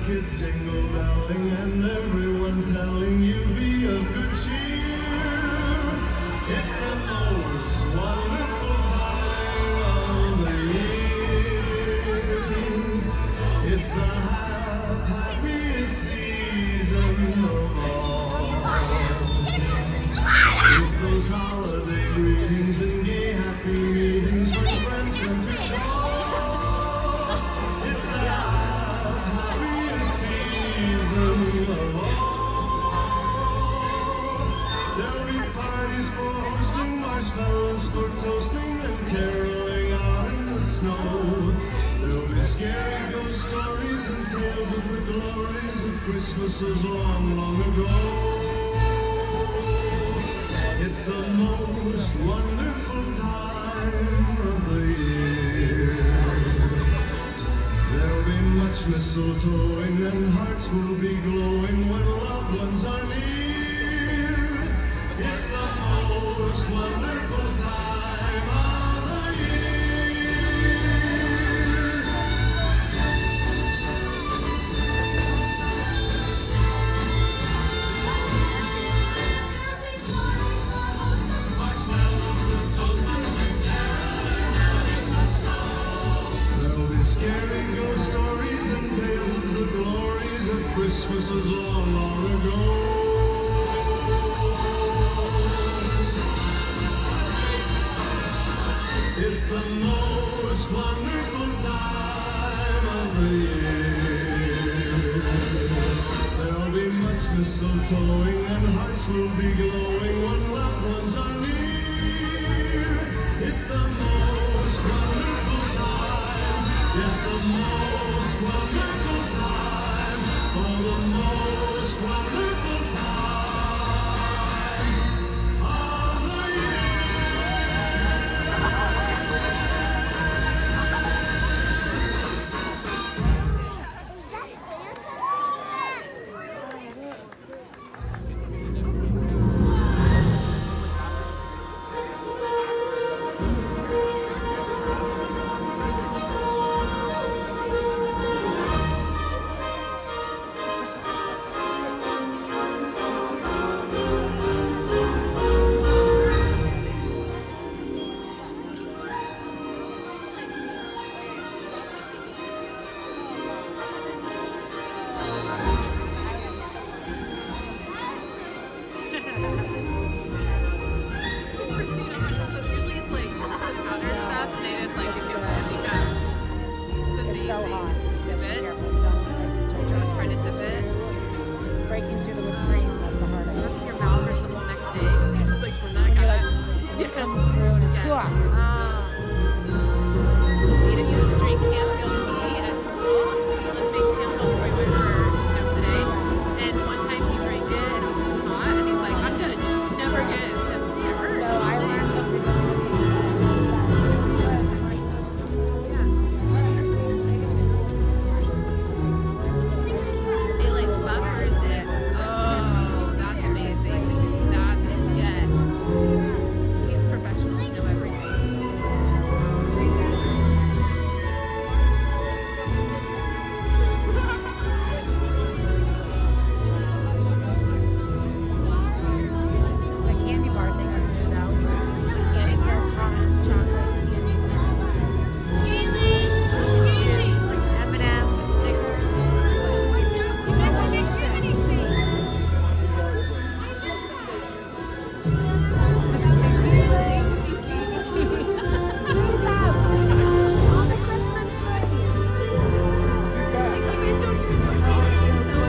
kids jingle belling and everyone telling you be of good cheer. It's the most wonderful time of the year. It's the happiest season of all. With those holiday greetings and gay happy meetings when friends come to call. It's the happiest season of all. There'll be parties for hosting, marshmallows for toasting, and caroling out in the snow. There'll be scary ghost stories and tales of the glories of Christmases long, long ago. It's the most wonderful time of the year. There'll be much mistletoeing and hearts will be glowing when loved ones are near. It's the most wonderful time of the scary ghost stories and tales of the glories of Christmases long, long ago. It's the most wonderful time of the year. There'll be much mistletoeing and hearts will be glowing when loved ones are near. It's the most wonderful time. It's the most wonderful time, oh, the most wonderful time of the Usually it's like powder stuff and they just like give you a 50 cup. This is amazing. It's so hot. Is it? Careful, don't Try to sip it. It's breaking through the whipped cream. That's the hardest. Your mouth hurts the whole next day. It's just like from that kind of. It comes through and it's cool. Aiden used to drink chamomile tea at school. He was a big chamomile boy for the day. And one time he drank it and it was too hot and he's like, I'm done. Never again. Because it hurts. So I learned something from It like butters it. Oh, that's amazing. That's, yes. He's professional. He knows everything. the candy bar thing is new though. Yeah, It says hot chocolate candy bar. Cheers, like M&M's, Snickers. you missed an On the Christmas tree. You guys don't even know. It's so